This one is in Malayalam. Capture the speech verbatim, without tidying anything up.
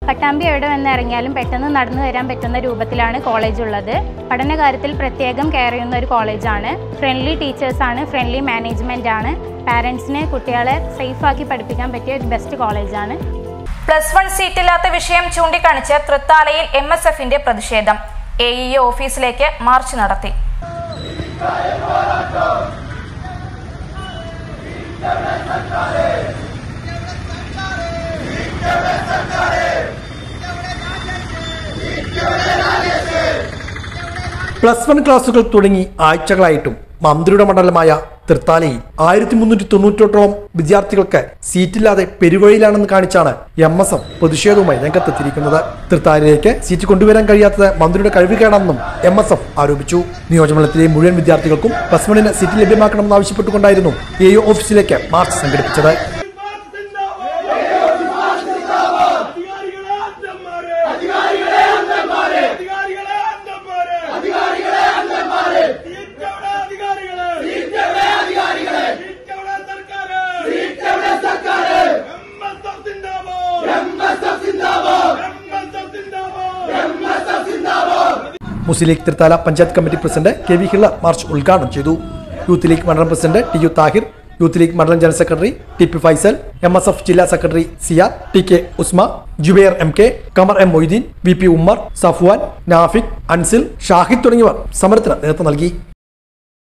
പട്ടാമ്പി എവിടെ വന്ന് ഇറങ്ങിയാലും പെട്ടെന്ന് നടന്നു വരാൻ പറ്റുന്ന രൂപത്തിലാണ് കോളേജ് ഉള്ളത്. പഠനകാര്യത്തിൽ പ്രത്യേകം കെയർ ചെയ്യുന്ന ഒരു കോളേജാണ്. ഫ്രണ്ട്ലി ടീച്ചേഴ്സാണ്, ഫ്രണ്ട്ലി മാനേജ്മെൻ്റ് ആണ്. പാരൻസിനെ കുട്ടികളെ സേഫാക്കി പഠിപ്പിക്കാൻ പറ്റിയ ഒരു ബെസ്റ്റ് കോളേജാണ്. പ്ലസ് വൺ സീറ്റില്ലാത്ത വിഷയം ചൂണ്ടിക്കാണിച്ച് തൃത്താലയിൽ എം എസ് എഫിന്റെ പ്രതിഷേധം. എ ഇ ഒ ഓഫീസിലേക്ക് മാർച്ച് നടത്തി. പ്ലസ് വൺ ക്ലാസുകൾ തുടങ്ങി ആഴ്ചകളായിട്ടും മന്ത്രിയുടെ മണ്ഡലമായ തൃത്താലയിൽ ആയിരത്തി മുന്നൂറ്റി തൊണ്ണൂറ്റെട്ടോളം വിദ്യാർത്ഥികൾക്ക് സീറ്റില്ലാതെ പെരുവഴിയിലാണെന്ന് കാണിച്ചാണ് എം എസ് എഫ് പ്രതിഷേധവുമായി രംഗത്തെത്തിയിരിക്കുന്നത്. തൃത്താലയിലേക്ക് സീറ്റ് കൊണ്ടുവരാൻ കഴിയാത്തത് മന്ത്രിയുടെ കഴിവുകേടാണെന്നും എം എസ് എഫ് ആരോപിച്ചു. നിയോജകമണ്ഡലത്തിലെ മുഴുവൻ വിദ്യാർത്ഥികൾക്കും പ്ലസ് വണ്ണിന് സീറ്റ് ലഭ്യമാക്കണമെന്ന് ആവശ്യപ്പെട്ടുകൊണ്ടായിരുന്നു എ ഇ ഒ ഓഫീസിലേക്ക് മാർച്ച് സംഘടിപ്പിച്ചത്. Muslim League Thrithala panchayat committee president K V Hilla march ഉദ്ഘാടനം ചെയ്തു. യൂത്ത് ലീഗ് മണ്ഡലം president T U Thahir, youth league മണ്ഡലം general secretary T P Faisal, M S F ജില്ലാ secretary Siyar, T K Usma, Jubair M K, Qamar M Moideen, V P Ummer, Safwan, Nafiq, Ansil, Shahid തുടങ്ങിയവർ സമരത്തിന് നേതൃത്വം നൽകി.